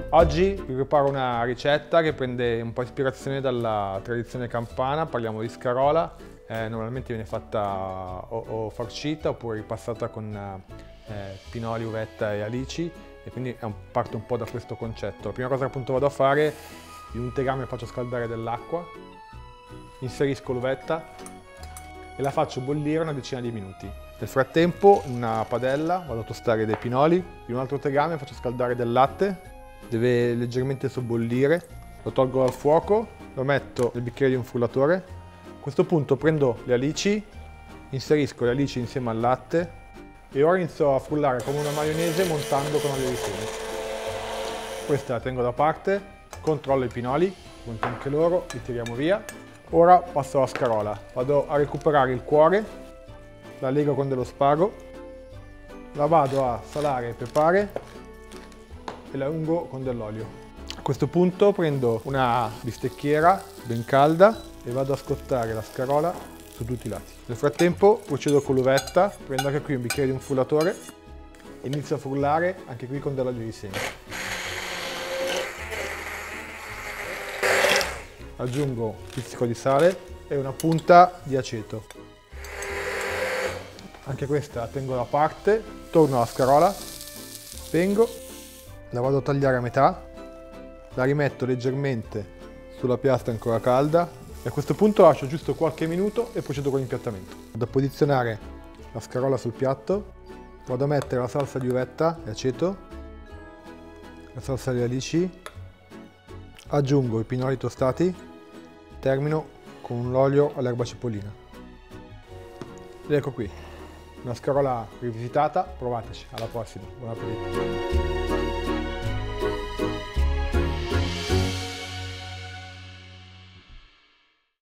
Oggi vi preparo una ricetta che prende un po' ispirazione dalla tradizione campana, parliamo di scarola, normalmente viene fatta o farcita oppure ripassata con pinoli, uvetta e alici e quindi parto un po' da questo concetto. La prima cosa che appunto vado a fare, in un tegame faccio scaldare dell'acqua, inserisco l'uvetta e la faccio bollire una decina di minuti. Nel frattempo in una padella vado a tostare dei pinoli, in un altro tegame faccio scaldare del latte, deve leggermente sobbollire, lo tolgo dal fuoco, lo metto nel bicchiere di un frullatore. A questo punto prendo le alici, inserisco le alici insieme al latte e ora inizio a frullare come una maionese montando con olio di semi. Questa la tengo da parte, controllo i pinoli, monto anche loro, li tiriamo via. Ora passo alla scarola, vado a recuperare il cuore, la lego con dello spago, la vado a salare e pepare e la ungo con dell'olio. A questo punto prendo una bistecchiera ben calda e vado a scottare la scarola su tutti i lati. Nel frattempo procedo con l'uvetta, prendo anche qui un bicchiere di un frullatore e inizio a frullare anche qui con dell'olio di semi. Aggiungo un pizzico di sale e una punta di aceto. Anche questa la tengo da parte, torno alla scarola, spengo, la vado a tagliare a metà, la rimetto leggermente sulla piastra ancora calda e a questo punto lascio giusto qualche minuto e procedo con l'impiattamento. Vado a posizionare la scarola sul piatto, vado a mettere la salsa di uvetta e aceto, la salsa di alici, aggiungo i pinoli tostati, termino con l'olio all'erba cipollina. Ed ecco qui, una scarola rivisitata, provateci, alla prossima, buon appetito!